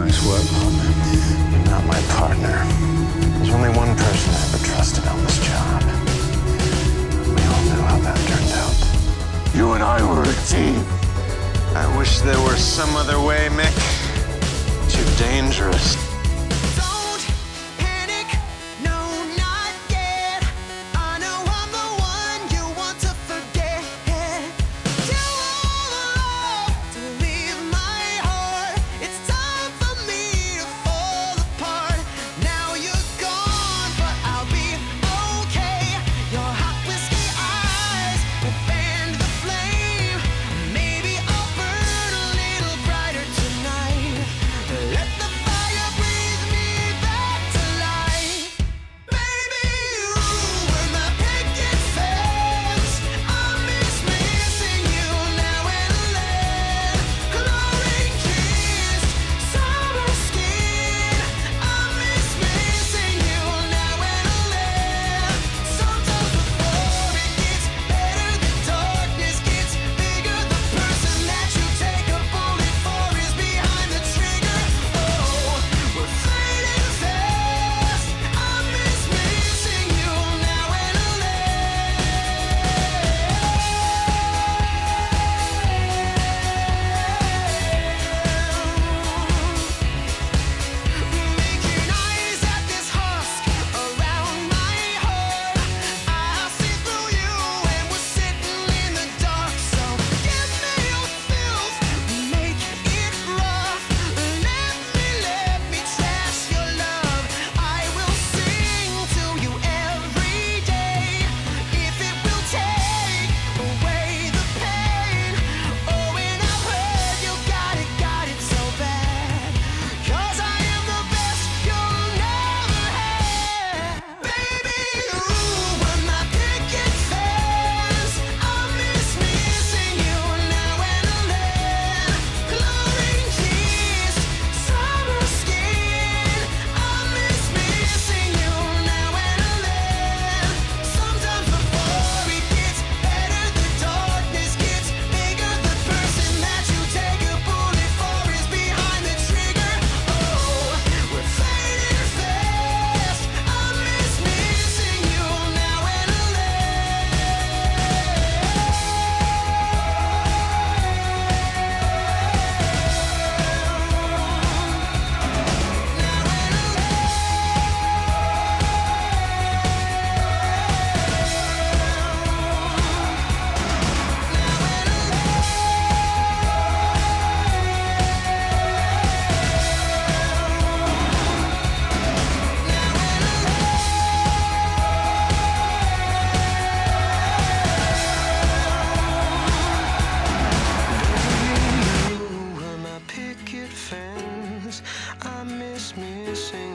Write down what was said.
Nice work, partner. Not my partner. There's only one person I ever trusted on this job. We all knew how that turned out. You and I were a team. I wish there were some other way, Mick. Too dangerous. Don't panic, no, not yet. I know I'm the one you want to forget. Do all the love to leave my heart. It's time for me to fall apart. Now you're gone, but I'll be okay. Your hot whiskey eyes will fan the flame. Maybe I'll burn a little brighter tonight. Let the fire breathe me back to life. Baby, you were my picket fence. I miss missing you now and then. Chlorine-kissed summer skin. I miss missing you now and then. Sometimes before it gets better, the darkness gets bigger. The person that you take a bullet for is behind the trigger. Oh, we're fading fast. I miss missing you now and then. Making eyes at this husk around my heart. I see through you and we're sitting in the dark. So give me your filth, make it rough. Let me trash your love. I will sing to you every day if it will take away the pain. Oh, and I've heard you got it so bad. 'Cause I am the best you'll never have. Baby, you were my picket fence. I miss missing you now and then. Chlorine-kissed summer skin. I miss missing you now and then. Sometimes before it gets better, the darkness gets bigger. The person that you take a bullet for is behind the trigger. Oh, we're fading fast. I miss missing you now and you were my picket fence. I miss missing